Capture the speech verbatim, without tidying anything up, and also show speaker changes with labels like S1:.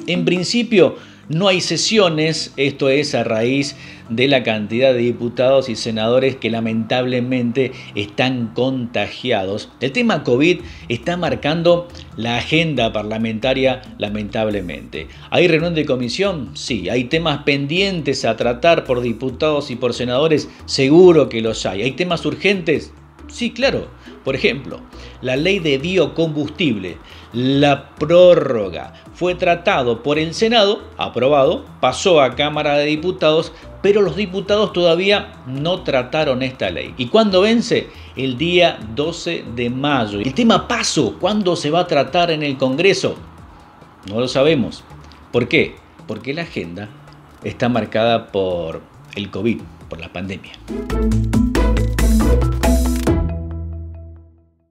S1: En principio no hay sesiones, esto es a raíz de la cantidad de diputados y senadores que lamentablemente están contagiados. El tema COVID está marcando la agenda parlamentaria lamentablemente. ¿Hay reunión de comisión? Sí. ¿Hay temas pendientes a tratar por diputados y por senadores? Seguro que los hay. ¿Hay temas urgentes? Sí, claro. Por ejemplo, la ley de biocombustible, la prórroga, fue tratado por el Senado, aprobado, pasó a Cámara de Diputados, pero los diputados todavía no trataron esta ley. ¿Y cuándo vence? El día doce de mayo. El tema PASO, ¿cuándo se va a tratar en el Congreso? No lo sabemos. ¿Por qué? Porque la agenda está marcada por el COVID, por la pandemia.